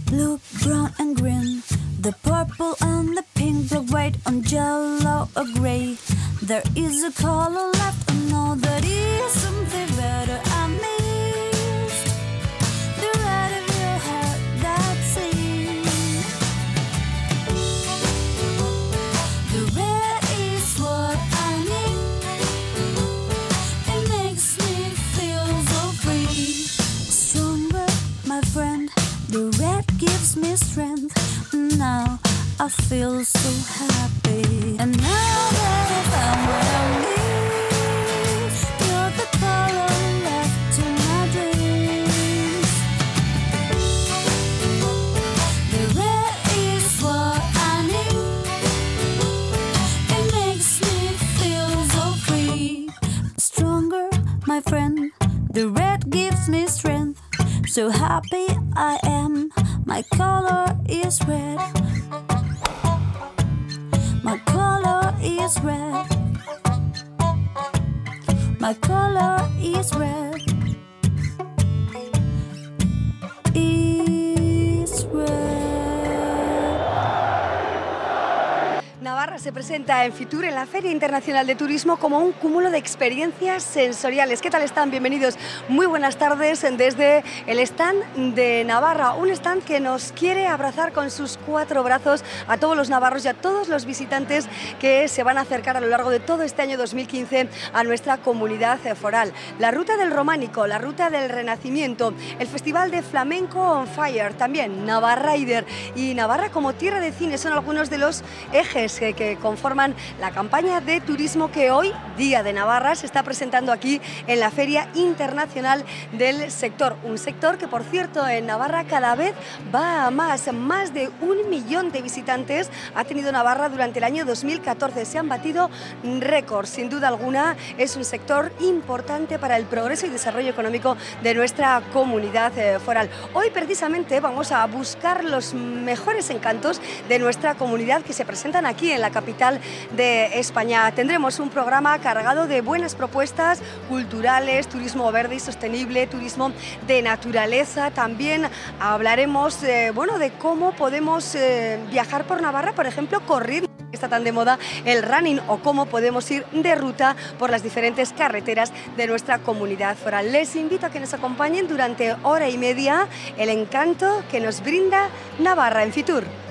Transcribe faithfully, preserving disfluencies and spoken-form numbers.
Blue, brown and green, the purple and the pink, black, white and yellow or grey. There is a color left, I know that is something better I missed. The red of your heart, that's it. The red is what I need. It makes me feel so free. Stronger, my friend. The red gives me strength. Now I feel so happy. And now that I found what I need, you're the color left to my dreams. The red is what I need. It makes me feel so free. Stronger, my friend. The red gives me strength. So happy I am. My color is red. My color is red. My color is red. Is red. Navarra se presenta en Fitur, en la Feria Internacional de Turismo, como un cúmulo de experiencias sensoriales. ¿Qué tal están? Bienvenidos. Muy buenas tardes desde el stand de Navarra, un stand que nos quiere abrazar con sus cuatro brazos a todos los navarros y a todos los visitantes que se van a acercar a lo largo de todo este año dos mil quince a nuestra comunidad foral. La Ruta del Románico, la Ruta del Renacimiento, el Festival de Flamenco on Fire, también Navarra Rider y Navarra como tierra de cine son algunos de los ejes que, que conforman la campaña de turismo que hoy, Día de Navarra, se está presentando aquí en la Feria Internacional del sector. Un sector que, por cierto, en Navarra cada vez va a más. Más de un millón de visitantes ha tenido Navarra durante el año dos mil catorce. Se han batido récords. Sin duda alguna, es un sector importante para el progreso y desarrollo económico de nuestra comunidad eh, foral. Hoy, precisamente, vamos a buscar los mejores encantos de nuestra comunidad que se presentan aquí en la capital de España. Tendremos un programa cargado de buenas propuestas culturales, turismo verde y sostenible, turismo de naturaleza. También hablaremos eh, bueno, de cómo podemos eh, viajar por Navarra, por ejemplo, correr, que está tan de moda el running, o cómo podemos ir de ruta por las diferentes carreteras de nuestra comunidad foral. Les invito a que nos acompañen durante hora y media el encanto que nos brinda Navarra en Fitur.